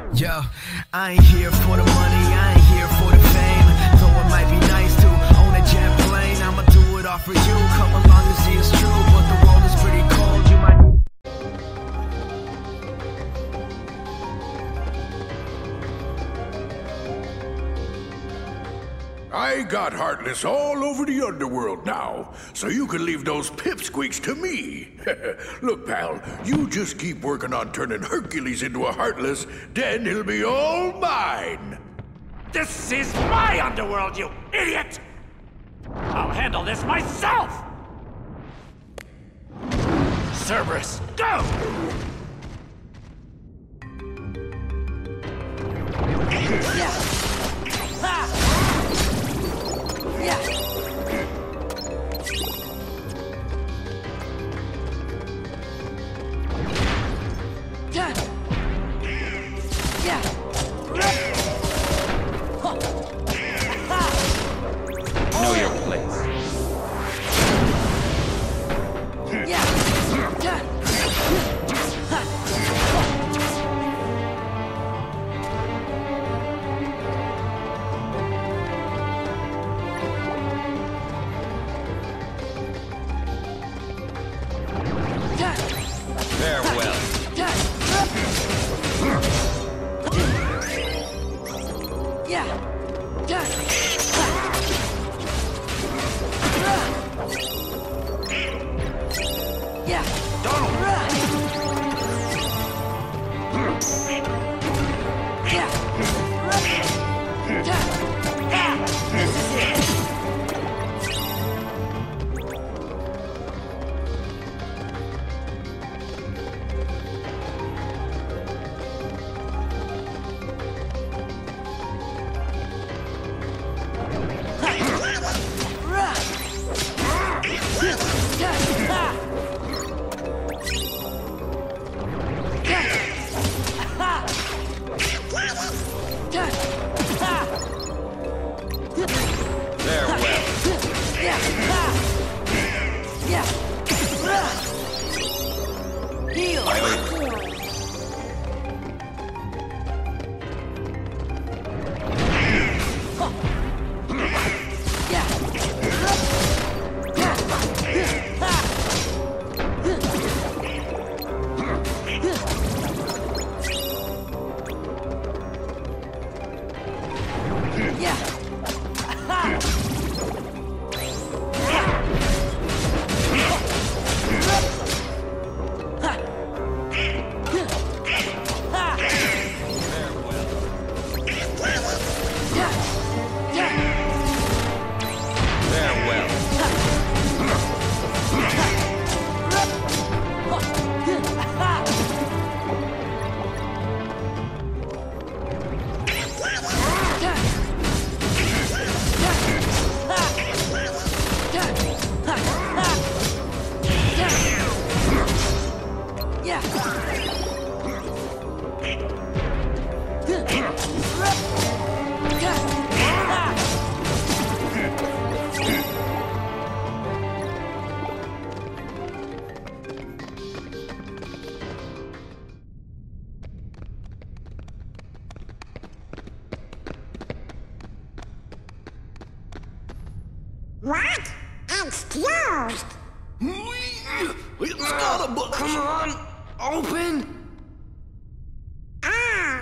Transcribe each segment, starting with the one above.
Yo, I ain't here for the money, I ain't here for the fame. Though it might be nice to own a jet plane, I'ma do it all for you. Come along and see it's true, but the world is pretty cold. You might. I got Heartless all over the underworld now, so you can leave those pipsqueaks to me. Look, pal, you just keep working on turning Hercules into a Heartless, then he'll be all mine. This is my underworld, you idiot! I'll handle this myself! Cerberus, go! Yeah. Ha! Yeah. Know your place. Farewell. What? It's closed! It's got a book. Come on, open! Ah!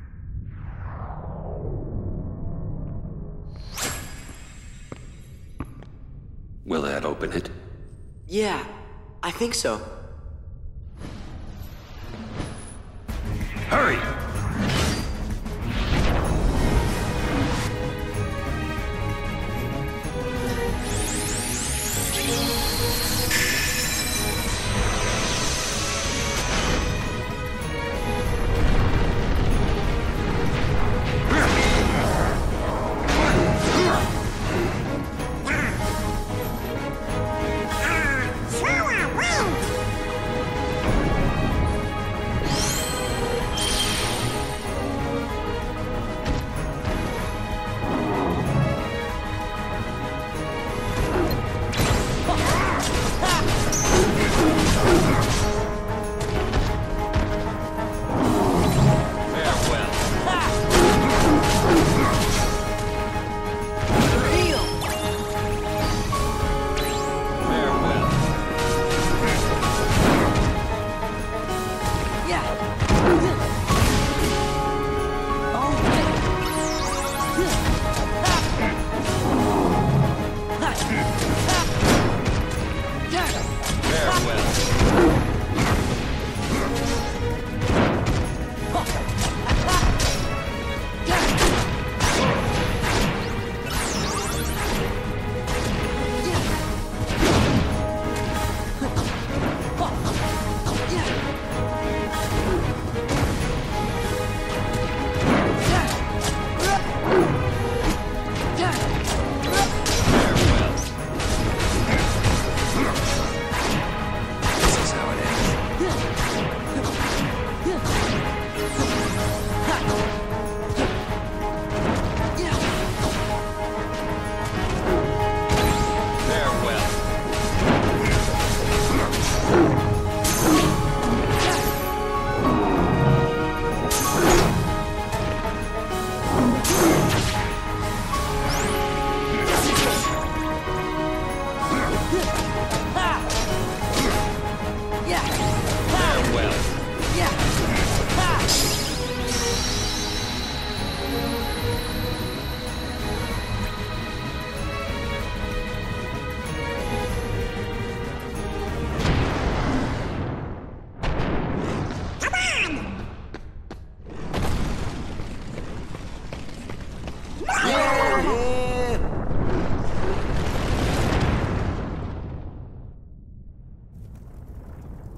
Will that open it? Yeah, I think so. Hurry! So I win!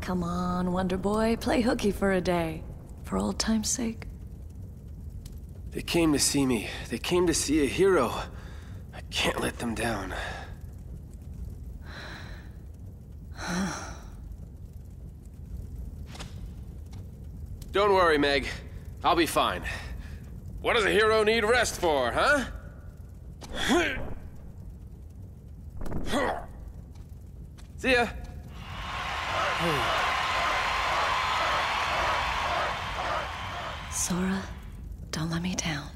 Come on, Wonder Boy, play hooky for a day. For old time's sake. They came to see me. They came to see a hero. I can't let them down. Don't worry, Meg. I'll be fine. What does a hero need rest for, huh? See ya. Sora, don't let me down.